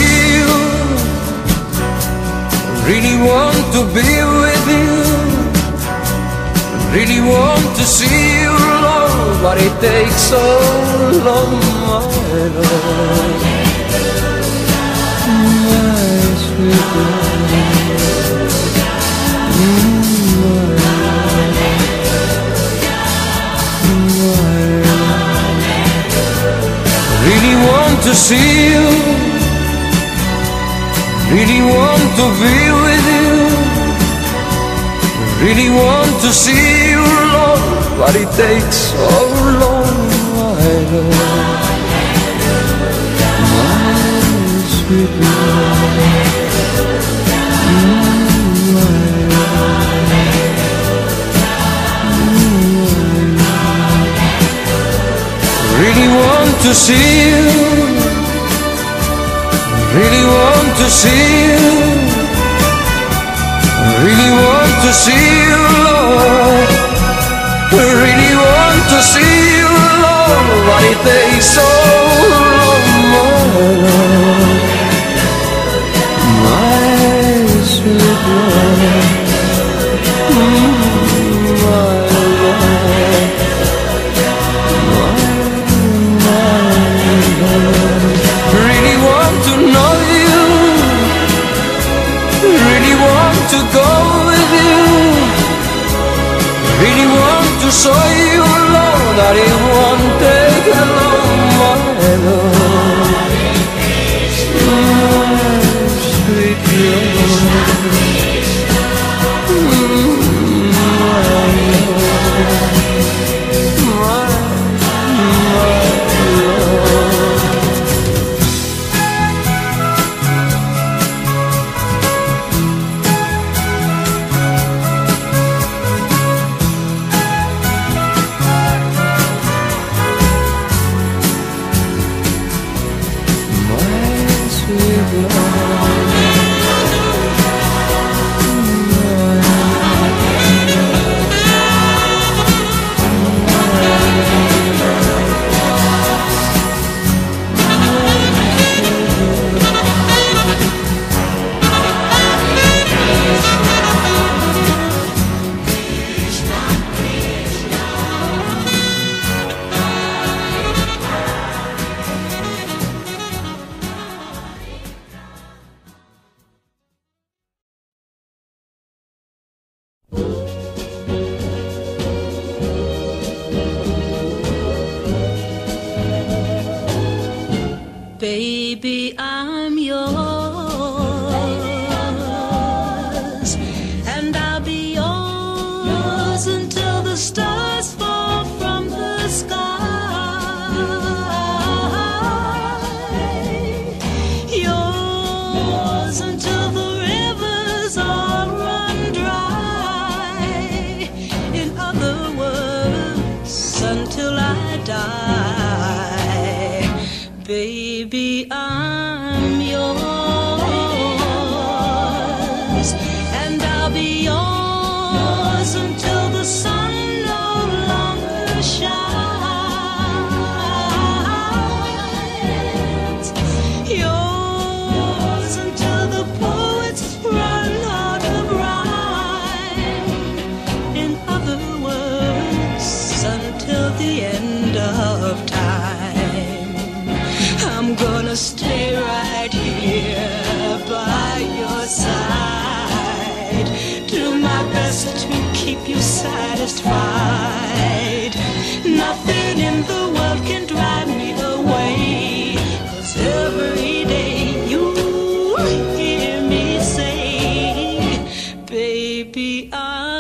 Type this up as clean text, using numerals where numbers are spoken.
see you, really want to be with you, really want to see you, Lord, but it takes so long, my love, my sweet love, really want to see you, really want to be with you, really want to see you, Lord, but it takes so long, my love, my sweet love, really want to see you, really want to see you, really want to see you, Lord, really want to see you, Lord, but it takes so long, my love, my sweet love, my really want to know you, really want to go with you, really want to show you, Lord, that it won't take long, my love, my sweet love, Baby, I'm yours, and I'll be yours until the stars fall from the sky. Yours until the rivers all run dry. In other words, until I die. Baby, I'm yours, and I'll be yours until the sun no longer shines. Yours until the poets run out of rhyme. In other words, until the end of time. I'm gonna stay right here by your side, do my best to keep you satisfied. Nothing in the world can drive me away, 'cause every day you hear me say, baby,